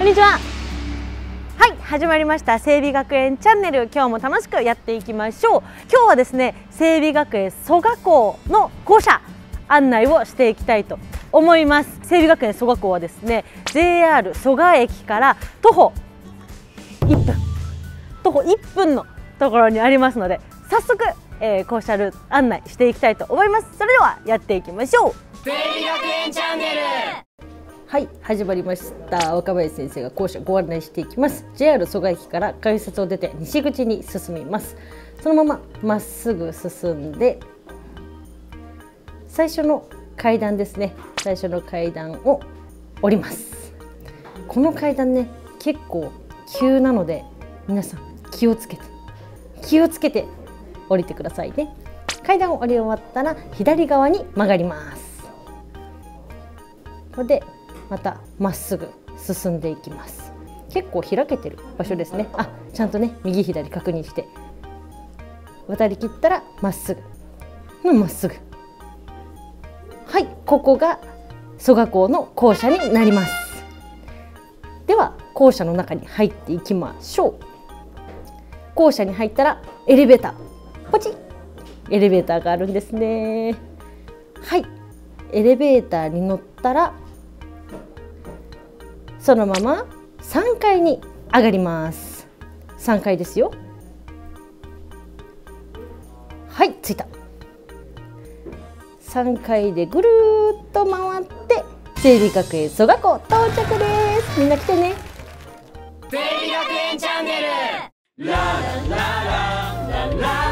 こんにちは。はい、始まりました整備学園チャンネル。今日も楽しくやっていきましょう。今日はですね、整備学園蘇我校の校舎案内をしていきたいと思います。整備学園蘇我校はですね、 JR 蘇我駅から徒歩1分のところにありますので、早速、校舎ルート案内していきたいと思います。それではやっていきましょう。 整備学園チャンネル。 はい、始まりました。若林先生が校舎ご案内していきます。 JR 蘇我駅から改札を出て西口に進みます。そのまままっすぐ進んで、最初の階段ですね、最初の階段を降ります。この階段ね、結構急なので皆さん気をつけて降りてくださいね。階段を降り終わったら左側に曲がります。ここでまたまっすぐ進んでいきます。結構開けてる場所ですね。ちゃんとね、右左確認して渡りきったらまっすぐまっすぐ。はい、ここが蘇我校の校舎になります。では校舎の中に入っていきましょう。校舎に入ったらエレベーター、ポチッ、エレベーターがあるんですね。はい、エレベーターに乗ったらそのまま3階に上がります。3階ですよ。はい、着いた。3階でぐるーっと回って整備学園蘇我校到着です。みんな来てね。 整備学園チャンネル。ララララララ